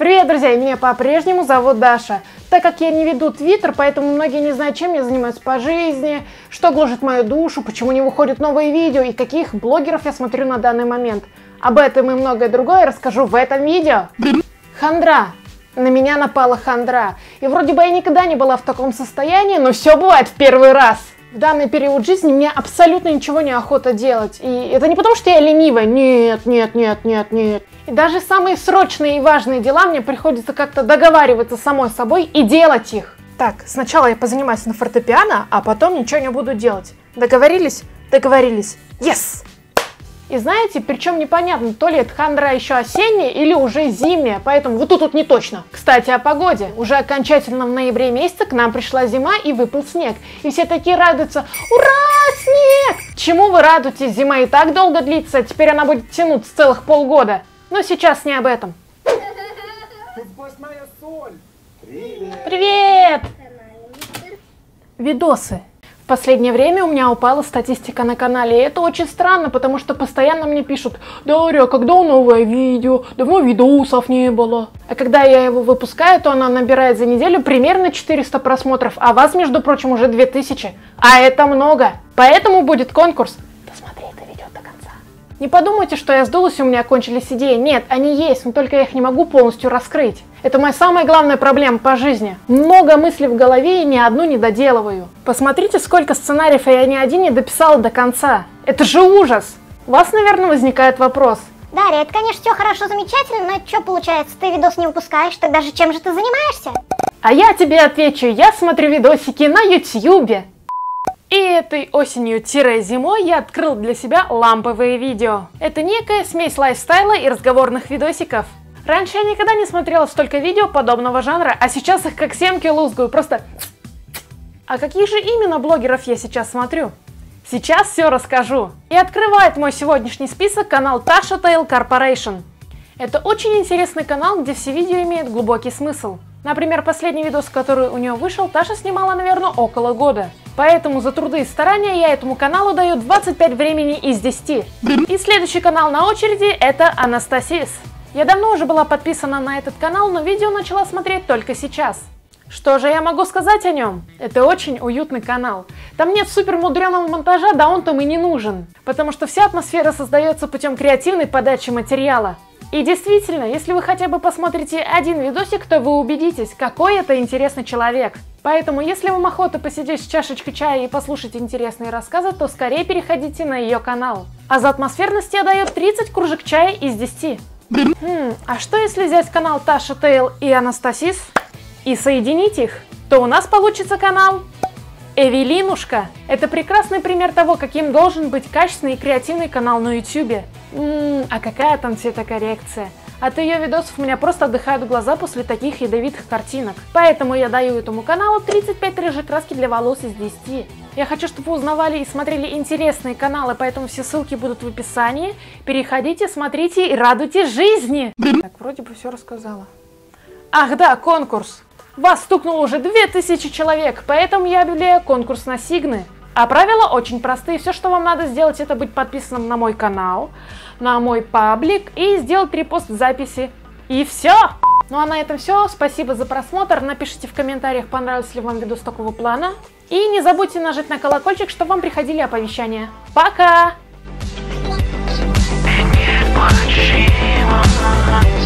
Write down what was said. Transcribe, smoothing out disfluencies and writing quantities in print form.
Привет, друзья! Меня по-прежнему зовут Даша. Так как я не веду Твиттер, поэтому многие не знают, чем я занимаюсь по жизни, что гложет мою душу, почему не выходят новые видео и каких блогеров я смотрю на данный момент. Об этом и многое другое расскажу в этом видео. Хандра. На меня напала хандра. И вроде бы я никогда не была в таком состоянии, но все бывает в первый раз. В данный период жизни мне абсолютно ничего не охота делать. И это не потому, что я ленивая. Нет. И даже самые срочные и важные дела мне приходится как-то договариваться с самой собой и делать их. Так, сначала я позанимаюсь на фортепиано, а потом ничего не буду делать. Договорились? Договорились. Yes! И знаете, причем непонятно, то ли это хандра еще осенняя или уже зимняя, поэтому вот тут не точно. Кстати, о погоде. Уже окончательно в ноябре месяце к нам пришла зима и выпал снег. И все такие радуются: ура, снег! Чему вы радуетесь? Зима и так долго длится, а теперь она будет тянуться целых полгода. Но сейчас не об этом. Привет! Видосы. В последнее время у меня упала статистика на канале, и это очень странно, потому что постоянно мне пишут: Дарья, когда новое видео? Давно видосов не было. А когда я его выпускаю, то она набирает за неделю примерно 400 просмотров, а вас, между прочим, уже 2000. А это много. Поэтому будет конкурс. Досмотри это видео до конца. Не подумайте, что я сдулась и у меня кончились идеи. Нет, они есть, но только я их не могу полностью раскрыть. Это моя самая главная проблема по жизни. Много мыслей в голове и ни одну не доделываю. Посмотрите, сколько сценариев я ни один не дописала до конца. Это же ужас! У вас, наверное, возникает вопрос. Дарья, это, конечно, все хорошо, замечательно, но что получается? Ты видос не выпускаешь, тогда же чем же ты занимаешься? А я тебе отвечу, я смотрю видосики на ютьюбе. И этой осенью-зимой я открыл для себя ламповые видео. Это некая смесь лайфстайла и разговорных видосиков. Раньше я никогда не смотрела столько видео подобного жанра, а сейчас их как семки лузгаю, просто... А каких же именно блогеров я сейчас смотрю? Сейчас все расскажу. И открывает мой сегодняшний список канал Tasha Tail Corporation. Это очень интересный канал, где все видео имеют глубокий смысл. Например, последний видос, который у нее вышел, Таша снимала, наверное, около года. Поэтому за труды и старания я этому каналу даю 25 времени из 10. И следующий канал на очереди — это Анастасис. Я давно уже была подписана на этот канал, но видео начала смотреть только сейчас. Что же я могу сказать о нем? Это очень уютный канал. Там нет супер мудреного монтажа, да он там и не нужен. Потому что вся атмосфера создается путем креативной подачи материала. И действительно, если вы хотя бы посмотрите один видосик, то вы убедитесь, какой это интересный человек. Поэтому, если вам охота посидеть с чашечкой чая и послушать интересные рассказы, то скорее переходите на ее канал. А за атмосферность я даю 30 кружек чая из 10. А что если взять канал Tasha Tail и Анастасис и соединить их? То у нас получится канал Эвелинушка. Это прекрасный пример того, каким должен быть качественный и креативный канал на ютюбе. А какая там цветокоррекция? От ее видосов у меня просто отдыхают глаза после таких ядовитых картинок. Поэтому я даю этому каналу 35 рыжей краски для волос из 10. Я хочу, чтобы вы узнавали и смотрели интересные каналы, поэтому все ссылки будут в описании. Переходите, смотрите и радуйтесь жизни. Так, вроде бы все рассказала. Ах да, конкурс. Вас стукнуло уже 2000 человек, поэтому я объявляю конкурс на сигны. А правила очень простые. Все, что вам надо сделать, это быть подписанным на мой канал, на мой паблик и сделать репост записи. И все! Ну а на этом все. Спасибо за просмотр. Напишите в комментариях, понравился ли вам видос такого плана. И не забудьте нажать на колокольчик, чтобы вам приходили оповещания. Пока!